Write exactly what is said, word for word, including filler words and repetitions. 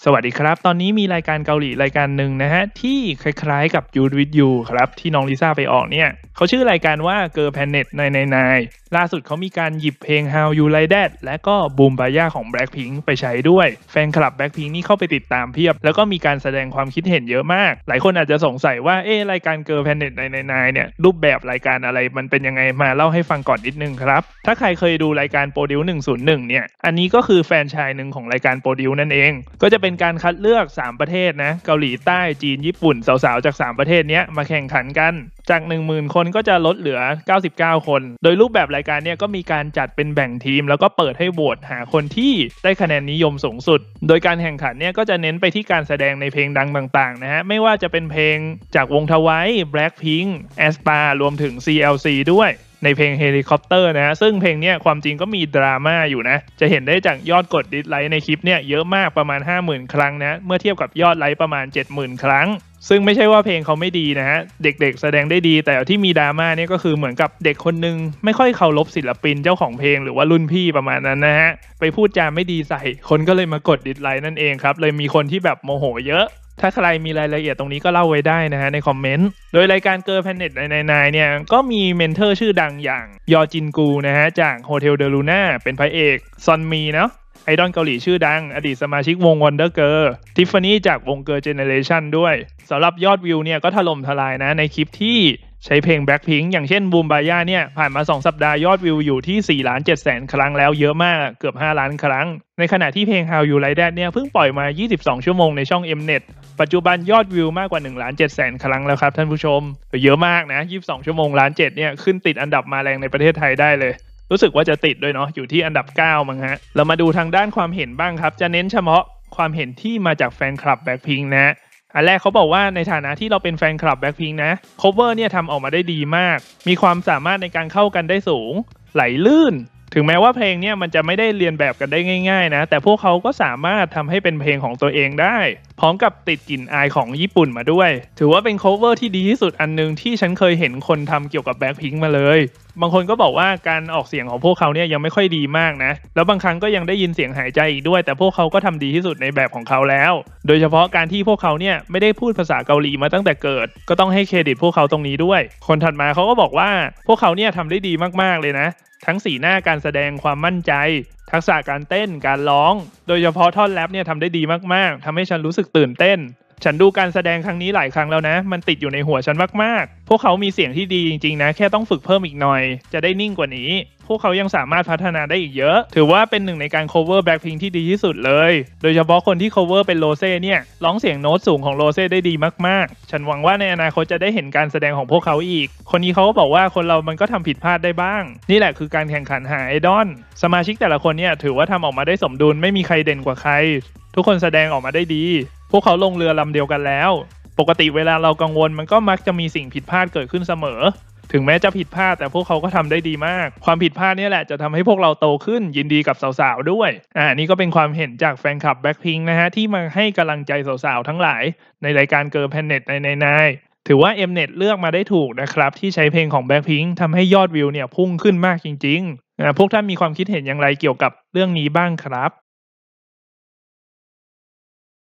สวัสดีครับตอนนี้มีรายการเกาหลีรายการหนึ่งนะฮะที่คล้ายๆกับ Youth with You ครับที่น้องลิซ่าไปออกเนี่ยเขาชื่อรายการว่า Girl Planet ไนน์ ไนน์ ไนน์ ล่าสุดเขามีการหยิบเพลง How You Like That และก็ Boom Baya ของ Blackpink ไปใช้ด้วยแฟนคลับ Blackpink นี่เข้าไปติดตามเพียบแล้วก็มีการแสดงความคิดเห็นเยอะมากหลายคนอาจจะสงสัยว่าเอ๊ะรายการ Girl Planet ไนน์ ไนน์ ไนน์ เนี่ยรูปแบบรายการอะไรมันเป็นยังไงมาเล่าให้ฟังก่อนนิดนึงครับถ้าใครเคยดูรายการ Produce หนึ่ง ศูนย์ หนึ่งเนี่ยอันนี้ก็คือแฟรนไชส์หนึ่งของรายการ Produce นั่นเองก็จะเป็นการคัดเลือกสามประเทศนะเกาหลีใต้จีนญี่ปุ่นสาวๆจากสามประเทศนี้มาแข่งขันกันจาก หนึ่งหมื่น คนก็จะลดเหลือเก้าสิบเก้าคนโดยรูปแบบรายการเนี่ยก็มีการจัดเป็นแบ่งทีมแล้วก็เปิดให้โหวตหาคนที่ได้คะแนนนิยมสูงสุดโดยการแข่งขันเนี่ยก็จะเน้นไปที่การแสดงในเพลงดังต่างๆนะฮะไม่ว่าจะเป็นเพลงจากวงทวาย Blackpink แอสปา รวมถึง ซี แอล ซี ด้วยในเพลง Helicopter นะฮะซึ่งเพลงเนี้ยความจริงก็มีดราม่าอยู่นะจะเห็นได้จากยอดกดดิสไลค์ในคลิปเนี่ยเยอะมากประมาณ ห้าหมื่น ครั้งนะเมื่อเทียบกับยอดไลค์ประมาณ เจ็ดหมื่น ครั้งซึ่งไม่ใช่ว่าเพลงเขาไม่ดีนะฮะเด็กๆแสดงได้ดีแต่ที่มีดราม่าเนี่ยก็คือเหมือนกับเด็กคนนึงไม่ค่อยเคารพศิลปินเจ้าของเพลงหรือว่ารุ่นพี่ประมาณนั้นนะฮะไปพูดจาไม่ดีใส่คนก็เลยมากดดิสไลค์นั่นเองครับเลยมีคนที่แบบโมโหเยอะถ้าใครมีรายละเอียดตรงนี้ก็เล่าไว้ได้นะฮะในคอมเมนต์โดยรายการ Girl Planet ไนน์ ไนน์ ไนน์ เนี่ยก็มีเมนเทอร์ชื่อดังอย่างยอจินกูนะฮะจาก Hotel de Luna เป็นพระเอกซอนมีเนาะไอดอลเกาหลีชื่อดังอดีตสมาชิกวง Wonder Girl ทิฟฟานี่จากวง Girl Generation ด้วยสำหรับยอดวิวเนี่ยก็ถล่มทลายนะในคลิปที่ใช้เพลง Blackpink อย่างเช่น Boom Baya เนี่ยผ่านมาสองสัปดาห์ยอดวิวอยู่ที่ สี่ล้านเจ็ดแสน ครั้งแล้วเยอะมากเกือบห้าล้านครั้งในขณะที่เพลง How You Like That เนี่ยเพิ่งปล่อยมายี่สิบสองชั่วโมงในช่อง Mnet ปัจจุบันยอดวิวมากกว่า หนึ่งล้านเจ็ดแสน ครั้งแล้วครับท่านผู้ชมเยอะมากนะยี่สิบสองชั่วโมงล้านเจ็ดเนี่ยขึ้นติดอันดับมาแรงในประเทศไทยได้เลยรู้สึกว่าจะติดด้วยเนาะอยู่ที่อันดับเก้ามั้งฮะเรามาดูทางด้านความเห็นบ้างครับจะเน้นเฉพาะความเห็นที่มาจากแฟนคลับ Blackpink นะอันแรกเขาบอกว่าในฐานะที่เราเป็นแฟนคลับ Blackpink นะ cover เนี่ยทำออกมาได้ดีมากมีความสามารถในการเข้ากันได้สูงไหลลื่นถึงแม้ว่าเพลงเนี่ยมันจะไม่ได้เรียนแบบกันได้ง่ายๆนะแต่พวกเขาก็สามารถทำให้เป็นเพลงของตัวเองได้พร้อมกับติดกลิ่นอายของญี่ปุ่นมาด้วยถือว่าเป็น cover ที่ดีที่สุดอันนึงที่ฉันเคยเห็นคนทำเกี่ยวกับ Blackpink มาเลยบางคนก็บอกว่าการออกเสียงของพวกเขาเนี่ยยังไม่ค่อยดีมากนะแล้วบางครั้งก็ยังได้ยินเสียงหายใจอีกด้วยแต่พวกเขาก็ทำดีที่สุดในแบบของเขาแล้วโดยเฉพาะการที่พวกเขาเนี่ยไม่ได้พูดภาษาเกาหลีมาตั้งแต่เกิดก็ต้องให้เครดิตพวกเขาตรงนี้ด้วยคนถัดมาเขาก็บอกว่าพวกเขาเนี่ยทำได้ดีมากๆเลยนะทั้งสีหน้าการแสดงความมั่นใจทักษะการเต้นการร้องโดยเฉพาะท่อนแรปเนี่ยทำได้ดีมากๆทำให้ฉันรู้สึกตื่นเต้นฉันดูการแสดงครั้งนี้หลายครั้งแล้วนะมันติดอยู่ในหัวฉันมากๆพวกเขามีเสียงที่ดีจริงๆนะแค่ต้องฝึกเพิ่มอีกหน่อยจะได้นิ่งกว่านี้พวกเขายังสามารถพัฒนาได้อีกเยอะถือว่าเป็นหนึ่งในการ cover Blackpink ที่ดีที่สุดเลยโดยเฉพาะคนที่ cover เป็นโรเซ่เนี่ยร้องเสียงโน้ตสูงของโรเซ่ได้ดีมากๆฉันหวังว่าในอนาคตจะได้เห็นการแสดงของพวกเขาอีกคนนี้เขาก็บอกว่าคนเรามันก็ทำผิดพลาดได้บ้างนี่แหละคือการแข่งขันหาไอดอลสมาชิกแต่ละคนเนี่ยถือว่าทำออกมาได้สมดุลไม่มีใครเด่นกว่าใครทุกคนแสดงออกมาได้ดีพวกเขาลงเรือลำเดียวกันแล้วปกติเวลาเรากังวลมันก็มักจะมีสิ่งผิดพลาดเกิดขึ้นเสมอถึงแม้จะผิดพลาดแต่พวกเขาก็ทำได้ดีมากความผิดพลาดนี่แหละจะทำให้พวกเราโตขึ้นยินดีกับสาวๆด้วยอ่านี่ก็เป็นความเห็นจากแฟนคลับ Blackpink นะฮะที่มาให้กำลังใจสาวๆทั้งหลายในรายการ Girl Planet ไนน์ ไนน์ ไนน์ ถือว่า Mnet เลือกมาได้ถูกนะครับที่ใช้เพลงของ Blackpink ทำให้ยอดวิวเนี่ยพุ่งขึ้นมากจริงๆอ่าพวกท่านมีความคิดเห็นอย่างไรเกี่ยวกับเรื่องนี้บ้างครับ